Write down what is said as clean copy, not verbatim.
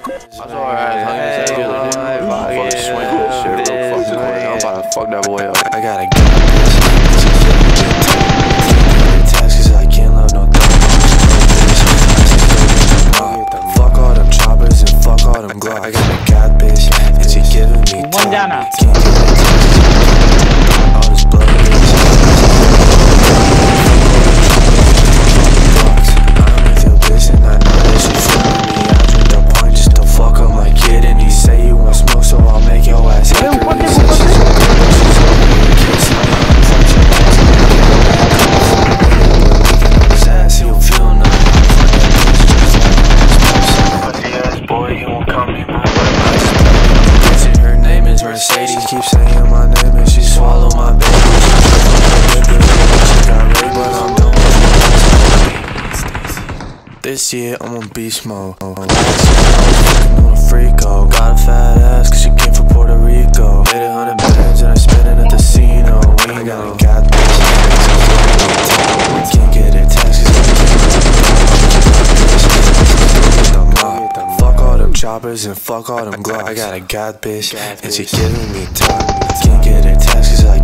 I saw her ass hung in the table. Fucking swing with this shit real fucking quick. I'm about to fuck that boy up. I gotta get task cause I can't love no fuck all them choppers and fuck all them Glock. I got a god bitch and she giving me time. All this blood Mercedes keeps saying my name and she swallow my baby. She got raped, but I'm doing this year I'm on beast mode. Last year I was fucking on a freako. Got a fat ass cause she came from Puerto Rico. Made 100 bands and I spent it at the casino. I got a god bitch. Can't get a tax fuck all them choppers and fuck all them Glock. I got a god bitch and she giving me time. Can't get a tax cause I